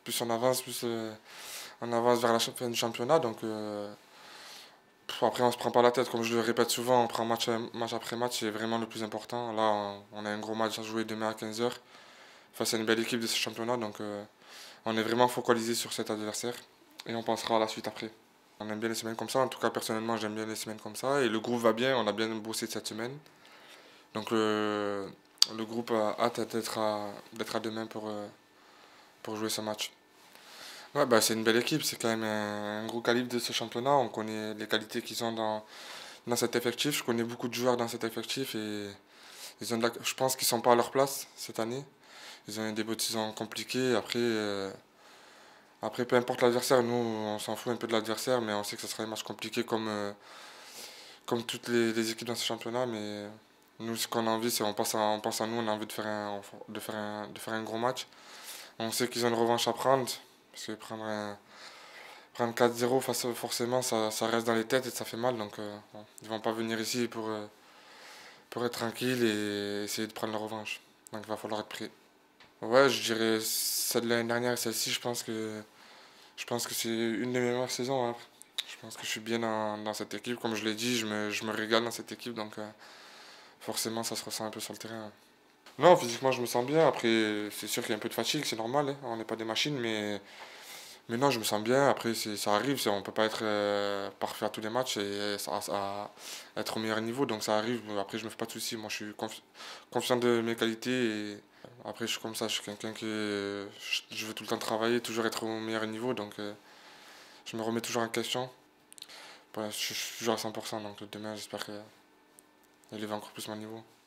plus on avance, plus on avance vers la fin du championnat. Donc après, on se prend pas la tête. Comme je le répète souvent, on prend match après match, c'est vraiment le plus important. Là, on a un gros match à jouer demain à 15h face à une belle équipe de ce championnat. Donc on est vraiment focalisé sur cet adversaire et on pensera à la suite après. On aime bien les semaines comme ça. En tout cas, personnellement, j'aime bien les semaines comme ça. Et le groupe va bien. On a bien bossé cette semaine. Donc le groupe a hâte d'être à demain pour jouer ce match. Ouais, bah, c'est une belle équipe. C'est quand même un gros calibre de ce championnat. On connaît les qualités qu'ils ont dans cet effectif. Je connais beaucoup de joueurs dans cet effectif et je pense qu'ils sont pas à leur place cette année. Ils ont eu des débuts de saison compliqués. Après, peu importe l'adversaire, nous, on s'en fout un peu de l'adversaire, mais on sait que ce sera un match compliqué comme toutes les équipes dans ce championnat. Mais nous, ce qu'on a envie, c'est on pense à nous, on a envie de faire un gros match. On sait qu'ils ont une revanche à prendre, parce que prendre 4-0 forcément, ça reste dans les têtes et ça fait mal. Donc, bon, ils vont pas venir ici pour être tranquille et essayer de prendre la revanche. Donc, il va falloir être prêt. Ouais, je dirais celle de l'année dernière et celle-ci, je pense que c'est une de mes meilleures saisons, hein. Je pense que je suis bien dans cette équipe. Comme je l'ai dit, je me régale dans cette équipe, donc forcément, ça se ressent un peu sur le terrain. Non, physiquement, je me sens bien. Après, c'est sûr qu'il y a un peu de fatigue, c'est normal, hein. On n'est pas des machines, mais non, je me sens bien. Après, ça arrive, on ne peut pas être parfait à tous les matchs et être au meilleur niveau, donc ça arrive. Après, je me fais pas de soucis. Moi, je suis confiant de mes qualités. Et après, je suis comme ça, je suis quelqu'un je veux tout le temps travailler, toujours être au meilleur niveau, donc je me remets toujours en question. Voilà, je suis toujours à 100%, donc demain, j'espère que élever encore plus mon niveau.